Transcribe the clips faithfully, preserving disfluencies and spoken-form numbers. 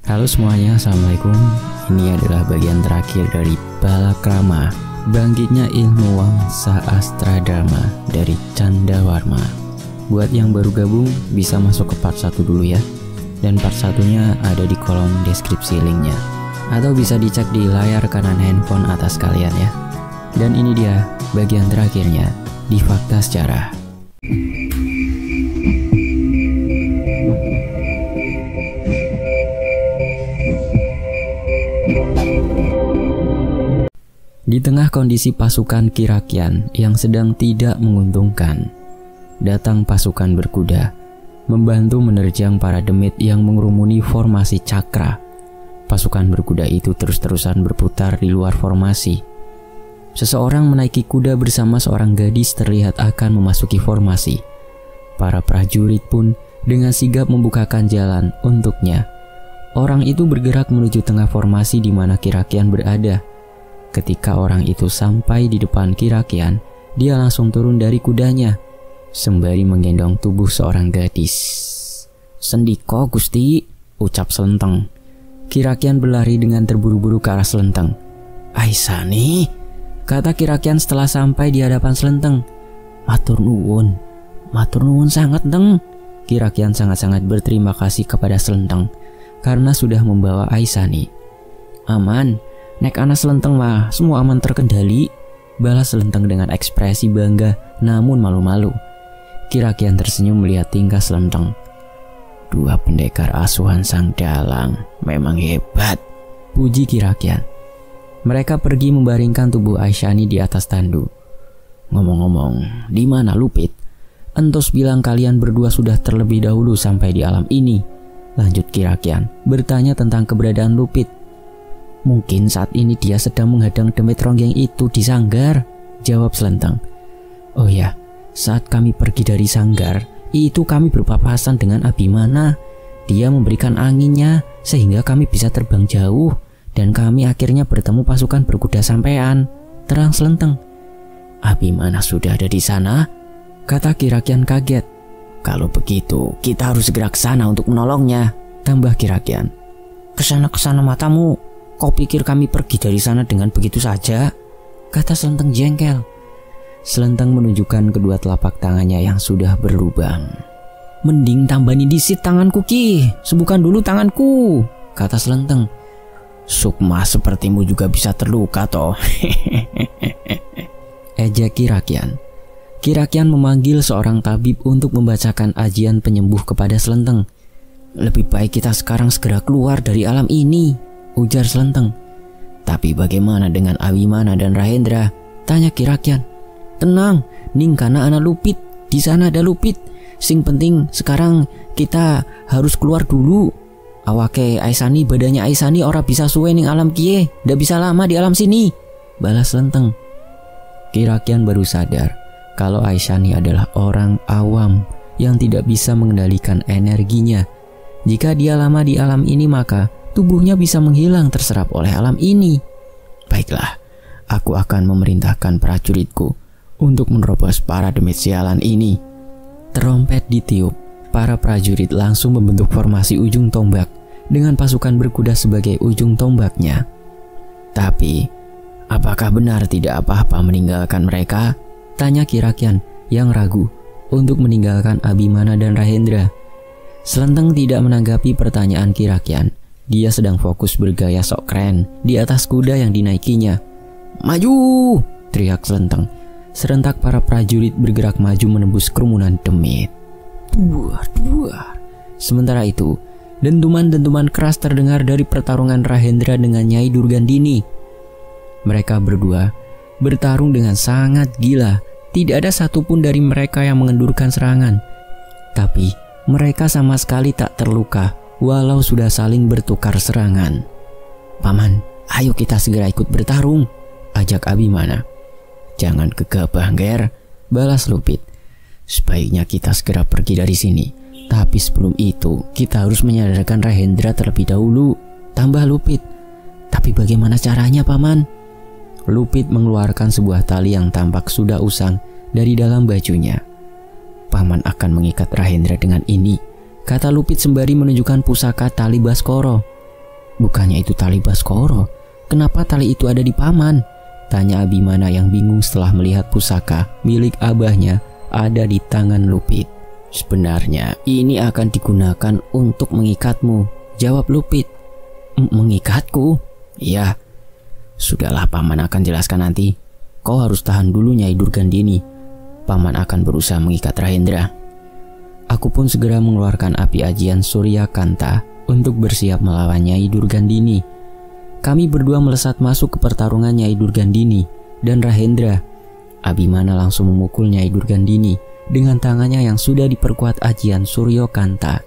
Halo semuanya, assalamualaikum. Ini adalah bagian terakhir dari Balakrama, bangkitnya ilmu Wangsa Astra Dharma dari Candawarma. Buat yang baru gabung bisa masuk ke part satu dulu ya. Dan part satunya ada di kolom deskripsi linknya, atau bisa dicek di layar kanan handphone atas kalian ya. Dan ini dia bagian terakhirnya di Fakta Sejarah. Di tengah kondisi pasukan Kirakyan yang sedang tidak menguntungkan, datang pasukan berkuda membantu menerjang para demit yang mengerumuni formasi cakra. Pasukan berkuda itu terus-terusan berputar di luar formasi. Seseorang menaiki kuda bersama seorang gadis terlihat akan memasuki formasi. Para prajurit pun dengan sigap membukakan jalan untuknya. Orang itu bergerak menuju tengah formasi di mana Kirakyan berada. Ketika orang itu sampai di depan Kirakyan, dia langsung turun dari kudanya sembari menggendong tubuh seorang gadis. "Sendiko Gusti," ucap Slenteng. Kirakyan berlari dengan terburu-buru ke arah Slenteng. "Aisani," kata Kirakyan setelah sampai di hadapan Slenteng. "Matur nuwun, matur nuwun sangat, Teng." Kirakyan sangat-sangat berterima kasih kepada Slenteng karena sudah membawa Aisani. "Aman, nek ana Slenteng mah semua aman terkendali," balas Slenteng dengan ekspresi bangga namun malu-malu. Kirakyan tersenyum melihat tingkah Slenteng. "Dua pendekar asuhan Sang Dalang memang hebat," puji Kirakyan. Mereka pergi membaringkan tubuh Aisani di atas tandu. "Ngomong-ngomong, di mana Lupit? Entus bilang kalian berdua sudah terlebih dahulu sampai di alam ini," lanjut Kirakyan bertanya tentang keberadaan Lupit. "Mungkin saat ini dia sedang menghadang demit ronggeng itu di sanggar," jawab Slenteng. "Oh ya, saat kami pergi dari sanggar, itu kami berpapasan dengan Abimana. Dia memberikan anginnya sehingga kami bisa terbang jauh dan kami akhirnya bertemu pasukan berkuda sampean," terang Slenteng. "Abimana sudah ada di sana?" kata Kirakyan kaget. "Kalau begitu, kita harus segera ke sana untuk menolongnya," tambah Kirakyan. "Kesana-kesana matamu. Kau pikir kami pergi dari sana dengan begitu saja?" kata Slenteng jengkel. Slenteng menunjukkan kedua telapak tangannya yang sudah berlubang. "Mending tambani disit tanganku ki, sembuhkan dulu tanganku," kata Slenteng. "Sukma sepertimu juga bisa terluka toh," ejek Kirakyan. Kirakyan memanggil seorang tabib untuk membacakan ajian penyembuh kepada Slenteng. "Lebih baik kita sekarang segera keluar dari alam ini," ujar Slenteng. "Tapi bagaimana dengan Abimana dan Rahendra?" tanya Kirakyan. "Tenang, ning kana ana Lupit, di sana ada Lupit. Sing penting sekarang kita harus keluar dulu. Awake Aisani, badannya Aisani ora bisa suwe ning alam kie, ndak bisa lama di alam sini," balas Slenteng. Kirakyan baru sadar kalau Aisani adalah orang awam yang tidak bisa mengendalikan energinya. Jika dia lama di alam ini maka tubuhnya bisa menghilang terserap oleh alam ini. "Baiklah, aku akan memerintahkan prajuritku untuk menerobos para demit sialan ini." Terompet ditiup. Para prajurit langsung membentuk formasi ujung tombak dengan pasukan berkuda sebagai ujung tombaknya. "Tapi, apakah benar tidak apa-apa meninggalkan mereka?" tanya Kirakyan yang ragu untuk meninggalkan Abimana dan Rahendra. Slenteng tidak menanggapi pertanyaan Kirakyan. Dia sedang fokus bergaya sok keren di atas kuda yang dinaikinya. "Maju!" teriak Slenteng. Serentak para prajurit bergerak maju menembus kerumunan demit. Duar, duar. Sementara itu, dentuman-dentuman keras terdengar dari pertarungan Rahendra dengan Nyai Durgandini. Mereka berdua bertarung dengan sangat gila. Tidak ada satupun dari mereka yang mengendurkan serangan. Tapi mereka sama sekali tak terluka walau sudah saling bertukar serangan. "Paman, ayo kita segera ikut bertarung," ajak Abimana. "Jangan gegabah, Ger," balas Lupit. "Sebaiknya kita segera pergi dari sini. Tapi sebelum itu, kita harus menyadarkan Rahendra terlebih dahulu," tambah Lupit. "Tapi bagaimana caranya, Paman?" Lupit mengeluarkan sebuah tali yang tampak sudah usang dari dalam bajunya. "Paman akan mengikat Rahendra dengan ini," kata Lupit sembari menunjukkan pusaka tali Baskoro. Bukannya itu tali Baskoro? Kenapa tali itu ada di paman? Tanya Abimana yang bingung setelah melihat pusaka milik abahnya ada di tangan Lupit. Sebenarnya ini akan digunakan untuk mengikatmu, jawab Lupit. Mengikatku? Iya. Sudahlah, paman akan jelaskan nanti. Kau harus tahan dulu Nyai Durgandini. Paman akan berusaha mengikat Rahendra. Aku pun segera mengeluarkan api ajian Surya Kanta untuk bersiap melawan Nyai Durgandini. Kami berdua melesat masuk ke pertarungan Nyai Durgandini dan Rahendra. Abimana langsung memukul Nyai Durgandini dengan tangannya yang sudah diperkuat ajian Surya Kanta.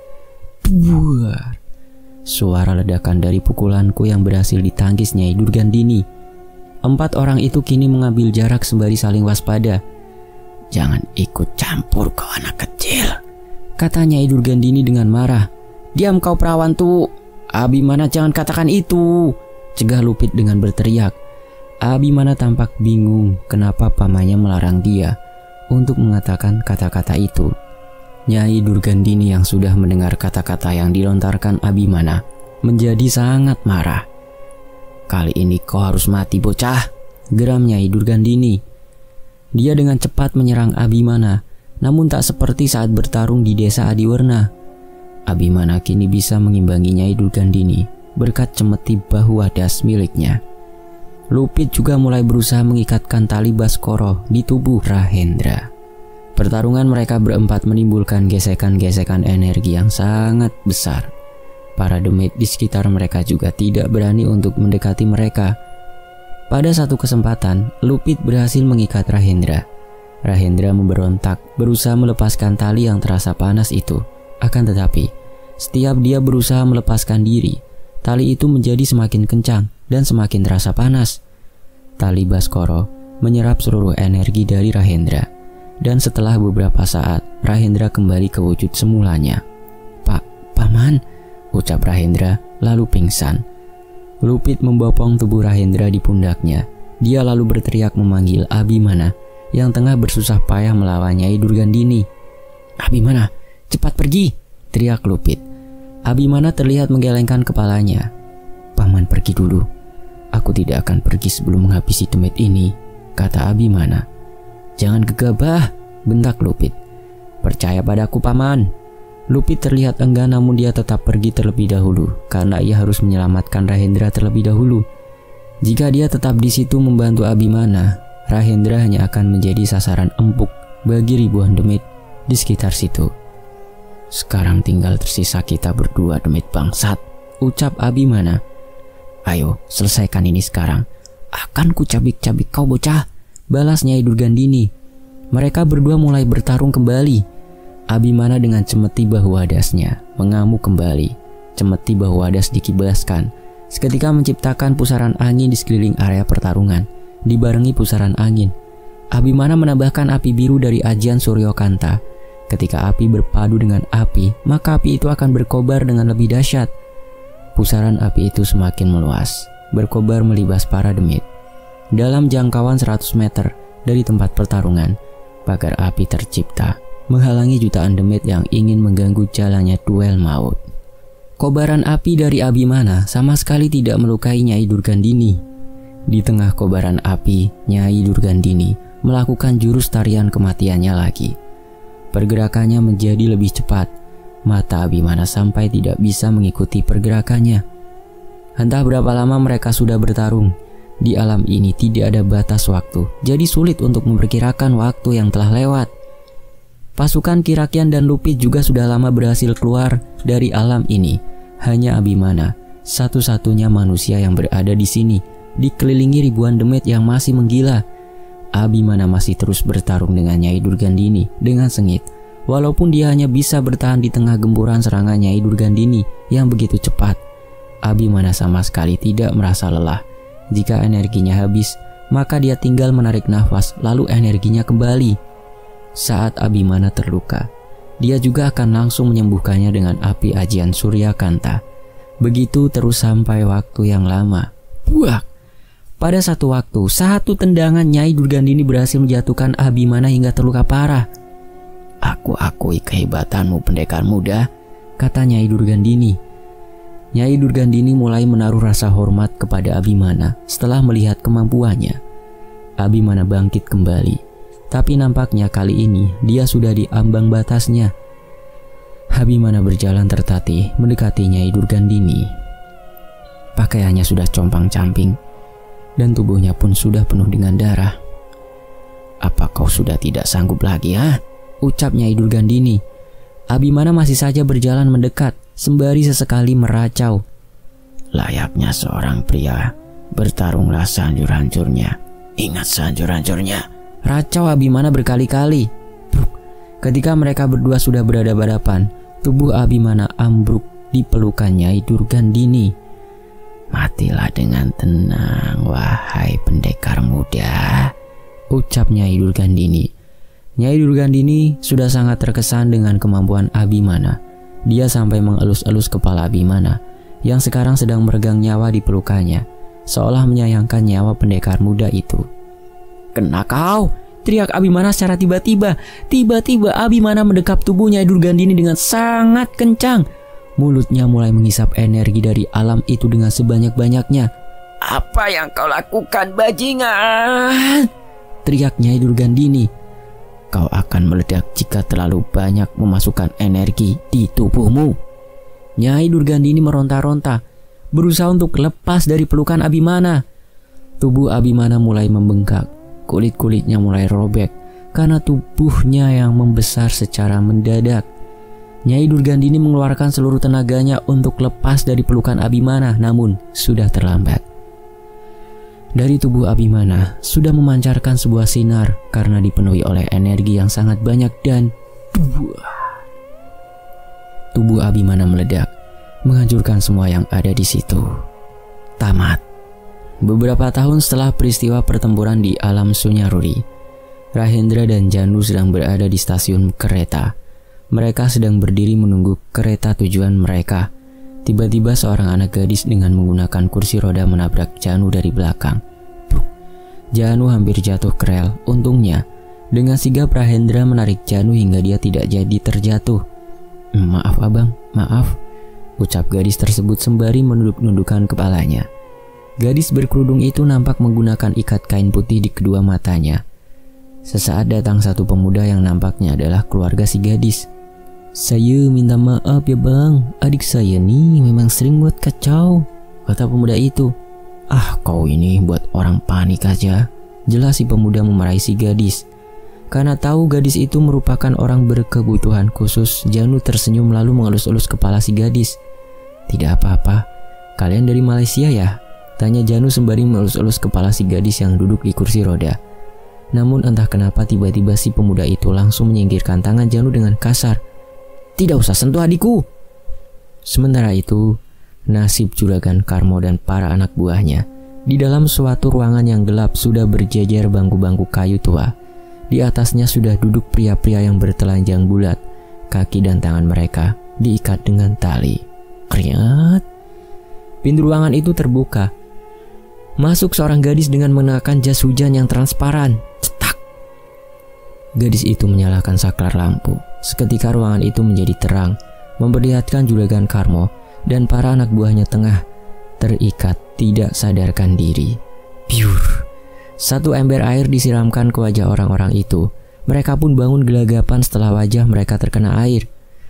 Buar. Suara ledakan dari pukulanku yang berhasil ditangkis Nyai Durgandini. Empat orang itu kini mengambil jarak sembari saling waspada. Jangan ikut campur kau anak kecil, kata Nyai Durgandini dengan marah. Diam kau perawan tu. Abimana jangan katakan itu, cegah Lupit dengan berteriak. Abimana tampak bingung kenapa pamannya melarang dia untuk mengatakan kata-kata itu. Nyai Durgandini yang sudah mendengar kata-kata yang dilontarkan Abimana menjadi sangat marah. Kali ini kau harus mati bocah, geram Nyai Durgandini. Dia dengan cepat menyerang Abimana, namun tak seperti saat bertarung di desa Adiwerna. Abimana kini bisa mengimbangi Nyai Durgandini berkat cemeti bahu wadas miliknya. Lupit juga mulai berusaha mengikatkan tali Baskoro di tubuh Rahendra. Pertarungan mereka berempat menimbulkan gesekan-gesekan energi yang sangat besar. Para demit di sekitar mereka juga tidak berani untuk mendekati mereka. Pada satu kesempatan, Lupit berhasil mengikat Rahendra. Rahendra memberontak, berusaha melepaskan tali yang terasa panas itu. Akan tetapi, setiap dia berusaha melepaskan diri, tali itu menjadi semakin kencang dan semakin terasa panas. Tali Baskoro menyerap seluruh energi dari Rahendra. Dan setelah beberapa saat, Rahendra kembali ke wujud semulanya. Pak, paman, ucap Rahendra lalu pingsan. Lupit membopong tubuh Rahendra di pundaknya. Dia lalu berteriak memanggil Abimana yang tengah bersusah payah melawan Nyai Durgandini. Abimana, cepat pergi, teriak Lupit. Abimana terlihat menggelengkan kepalanya. Paman pergi dulu. Aku tidak akan pergi sebelum menghabisi demit ini, kata Abimana. Jangan gegabah, bentak Lupit. Percaya padaku paman. Lupit terlihat enggan namun dia tetap pergi terlebih dahulu karena ia harus menyelamatkan Rahendra terlebih dahulu. Jika dia tetap di situ membantu Abimana, Rahendra hanya akan menjadi sasaran empuk bagi ribuan demit di sekitar situ. Sekarang tinggal tersisa kita berdua demit bangsat, ucap Abimana. Ayo selesaikan ini sekarang. Akan ku cabik-cabik kau bocah, balas Nyai Durgandini. Mereka berdua mulai bertarung kembali. Abimana dengan cemeti bahu wadasnya mengamuk kembali. Cemeti bahu wadas dikibaskan, seketika menciptakan pusaran angin di sekeliling area pertarungan. Dibarengi pusaran angin, Abimana menambahkan api biru dari ajian Surya Kanta. Ketika api berpadu dengan api, maka api itu akan berkobar dengan lebih dahsyat. Pusaran api itu semakin meluas, berkobar melibas para demit. Dalam jangkauan seratus meter dari tempat pertarungan, pagar api tercipta, menghalangi jutaan demit yang ingin mengganggu jalannya duel maut. Kobaran api dari Abimana sama sekali tidak melukai Nyai Durgandini. Di tengah kobaran api, Nyai Durgandini melakukan jurus tarian kematiannya lagi. Pergerakannya menjadi lebih cepat. Mata Abimana sampai tidak bisa mengikuti pergerakannya. Entah berapa lama mereka sudah bertarung. Di alam ini tidak ada batas waktu, jadi sulit untuk memperkirakan waktu yang telah lewat. Pasukan Kirakian dan Lupit juga sudah lama berhasil keluar dari alam ini. Hanya Abimana, satu-satunya manusia yang berada di sini, dikelilingi ribuan demit yang masih menggila. Abimana masih terus bertarung dengan Nyai Durgandini dengan sengit, walaupun dia hanya bisa bertahan di tengah gempuran serangan Nyai Durgandini yang begitu cepat. Abimana sama sekali tidak merasa lelah. Jika energinya habis, maka dia tinggal menarik nafas lalu energinya kembali. Saat Abimana terluka, dia juga akan langsung menyembuhkannya dengan api ajian Surya Kanta. Begitu terus sampai waktu yang lama. Buak! Pada satu waktu, satu tendangan Nyai Durgandini berhasil menjatuhkan Abimana hingga terluka parah. Aku akui kehebatanmu pendekar muda, kata Nyai Durgandini. Nyai Durgandini mulai menaruh rasa hormat kepada Abimana setelah melihat kemampuannya. Abimana bangkit kembali, tapi nampaknya kali ini dia sudah di ambang batasnya. Abimana berjalan tertatih mendekati Nyai Durgandini. Pakaiannya sudah compang-camping dan tubuhnya pun sudah penuh dengan darah. "Apa kau sudah tidak sanggup lagi, ha?" ucap Nyai Durgandini. Abimana masih saja berjalan mendekat sembari sesekali meracau. "Layaknya seorang pria, bertarunglah sehancur-hancurnya. Ingat sehancur-hancurnya," racau Abimana berkali-kali. Ketika mereka berdua sudah berhadapan-hadapan, tubuh Abimana ambruk di pelukan Nyai Durgandini. "Matilah dengan tenang, wahai pendekar muda," ucap Nyai Durgandini. Nyai Durgandini sudah sangat terkesan dengan kemampuan Abimana. Dia sampai mengelus-elus kepala Abimana yang sekarang sedang meregang nyawa di pelukannya, seolah menyayangkan nyawa pendekar muda itu. "Kena kau!" teriak Abimana secara tiba-tiba. Tiba-tiba Abimana mendekap tubuh Nyai Durgandini dengan sangat kencang. Mulutnya mulai menghisap energi dari alam itu dengan sebanyak-banyaknya. "Apa yang kau lakukan, bajingan?" teriak Nyai Durgandini. "Kau akan meledak jika terlalu banyak memasukkan energi di tubuhmu." Nyai Durgandini meronta-ronta, berusaha untuk lepas dari pelukan Abimana. Tubuh Abimana mulai membengkak, kulit-kulitnya mulai robek karena tubuhnya yang membesar secara mendadak. Nyai Durgandini mengeluarkan seluruh tenaganya untuk lepas dari pelukan Abimana, namun sudah terlambat. Dari tubuh Abimana sudah memancarkan sebuah sinar karena dipenuhi oleh energi yang sangat banyak dan tubuh Abimana meledak, menghancurkan semua yang ada di situ. Tamat. Beberapa tahun setelah peristiwa pertempuran di alam Sunyaruri, Rahendra dan Janu sedang berada di stasiun kereta. Mereka sedang berdiri menunggu kereta tujuan mereka. Tiba-tiba seorang anak gadis dengan menggunakan kursi roda menabrak Janu dari belakang. Janu hampir jatuh ke rel. Untungnya, dengan sigap Rahendra menarik Janu hingga dia tidak jadi terjatuh. "Maaf abang, maaf," ucap gadis tersebut sembari menunduk-nundukkan kepalanya. Gadis berkerudung itu nampak menggunakan ikat kain putih di kedua matanya. Sesaat datang satu pemuda yang nampaknya adalah keluarga si gadis. "Saya minta maaf ya bang, adik saya nih memang sering buat kacau," kata pemuda itu. "Ah, kau ini buat orang panik aja," jelas si pemuda memarahi si gadis. Karena tahu gadis itu merupakan orang berkebutuhan khusus, Janu tersenyum lalu mengelus-elus kepala si gadis. "Tidak apa-apa, kalian dari Malaysia ya?" tanya Janu sembari mengelus-elus kepala si gadis yang duduk di kursi roda. Namun entah kenapa tiba-tiba si pemuda itu langsung menyingkirkan tangan Janu dengan kasar. "Tidak usah sentuh adikku." Sementara itu, nasib Juragan Karmo dan para anak buahnya di dalam suatu ruangan yang gelap sudah berjejer bangku-bangku kayu tua. Di atasnya sudah duduk pria-pria yang bertelanjang bulat. Kaki dan tangan mereka diikat dengan tali. Kriat. Pintu ruangan itu terbuka. Masuk seorang gadis dengan mengenakan jas hujan yang transparan. Cetak. Gadis itu menyalakan saklar lampu. Seketika ruangan itu menjadi terang, memperlihatkan Juragan Karmo dan para anak buahnya tengah terikat tidak sadarkan diri. Piur. Satu ember air disiramkan ke wajah orang-orang itu. Mereka pun bangun gelagapan setelah wajah mereka terkena air.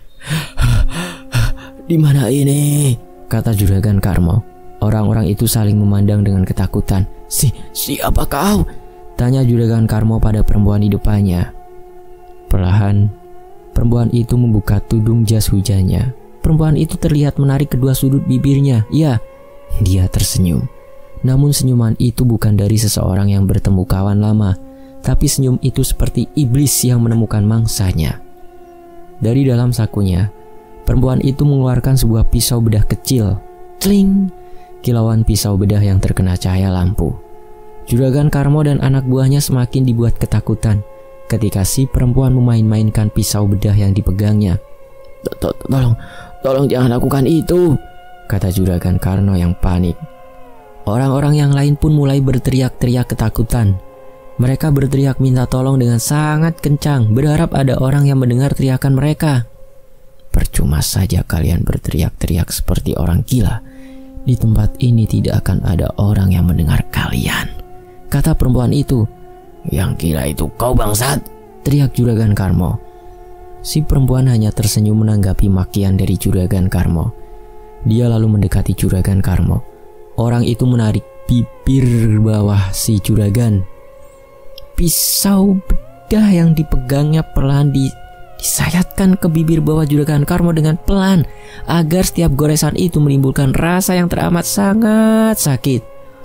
"Di mana ini?" kata Juragan Karmo. Orang-orang itu saling memandang dengan ketakutan. Si, siapa kau?" tanya Juragan Karmo pada perempuan di depannya. Perlahan, perempuan itu membuka tudung jas hujannya. Perempuan itu terlihat menarik kedua sudut bibirnya. Ya, dia tersenyum. Namun senyuman itu bukan dari seseorang yang bertemu kawan lama, tapi senyum itu seperti iblis yang menemukan mangsanya. Dari dalam sakunya, perempuan itu mengeluarkan sebuah pisau bedah kecil. Cling! Kilauan pisau bedah yang terkena cahaya lampu. Juragan Karmo dan anak buahnya semakin dibuat ketakutan ketika si perempuan memain-mainkan pisau bedah yang dipegangnya. "Tolong, tolong jangan lakukan itu," kata Juragan Karno yang panik. Orang-orang yang lain pun mulai berteriak-teriak ketakutan. Mereka berteriak minta tolong dengan sangat kencang, berharap ada orang yang mendengar teriakan mereka. Percuma saja kalian berteriak-teriak seperti orang gila. Di tempat ini tidak akan ada orang yang mendengar kalian, kata perempuan itu. Yang gila itu kau bangsat, teriak Juragan Karmo. Si perempuan hanya tersenyum menanggapi makian dari Juragan Karmo. Dia lalu mendekati Juragan Karmo. Orang itu menarik bibir bawah si Juragan. Pisau bedah yang dipegangnya perlahan di disayatkan ke bibir bawah Juragan Karmo dengan pelan, agar setiap goresan itu menimbulkan rasa yang teramat sangat sakit.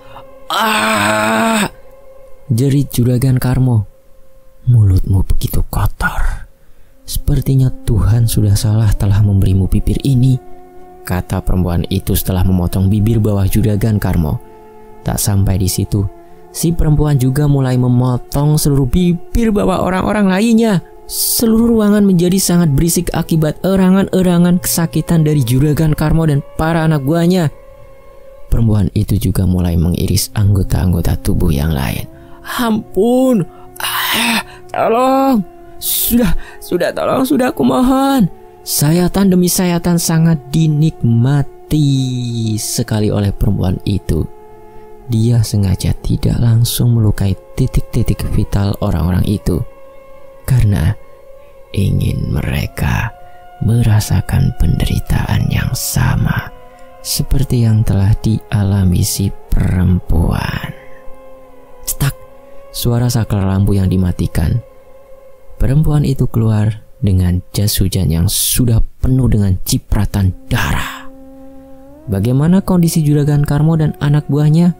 Ah! Jerit Juragan Karmo. Mulutmu begitu kotor. Sepertinya Tuhan sudah salah telah memberimu bibir ini, kata perempuan itu setelah memotong bibir bawah Juragan Karmo. Tak sampai di situ, si perempuan juga mulai memotong seluruh bibir bawah orang-orang lainnya. Seluruh ruangan menjadi sangat berisik akibat erangan-erangan kesakitan dari Juragan Karmo dan para anak buahnya. Perempuan itu juga mulai mengiris anggota-anggota tubuh yang lain. Ampun, ah, tolong, sudah, sudah tolong, sudah aku mohon. Sayatan demi sayatan sangat dinikmati sekali oleh perempuan itu. Dia sengaja tidak langsung melukai titik-titik vital orang-orang itu, karena ingin mereka merasakan penderitaan yang sama seperti yang telah dialami si perempuan. Cetak, suara saklar lampu yang dimatikan. Perempuan itu keluar dengan jas hujan yang sudah penuh dengan cipratan darah. Bagaimana kondisi Juragan Karmo dan anak buahnya?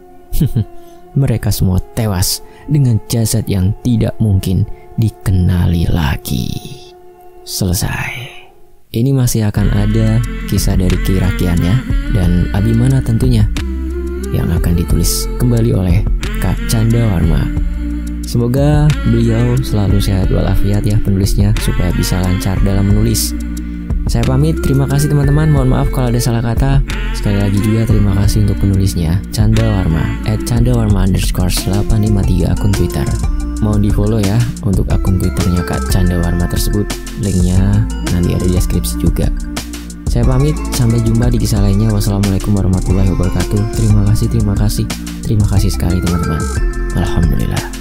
Mereka semua tewas dengan jasad yang tidak mungkin dikenali lagi. Selesai. Ini masih akan ada kisah dari Ki Rakiannya dan Abimana tentunya, yang akan ditulis kembali oleh Kak Canda Warma. Semoga beliau selalu sehat walafiat ya penulisnya, supaya bisa lancar dalam menulis. Saya pamit, terima kasih teman-teman. Mohon maaf kalau ada salah kata. Sekali lagi juga terima kasih untuk penulisnya, Canda Warma at Canda Warma underscore delapan lima tiga akun Twitter. Mohon di follow ya untuk akun Twitternya Kak Canda Warma tersebut. Linknya nanti ada di deskripsi juga. Saya pamit, sampai jumpa di kisah lainnya. Wassalamualaikum warahmatullahi wabarakatuh. Terima kasih, terima kasih, terima kasih sekali teman-teman. Alhamdulillah.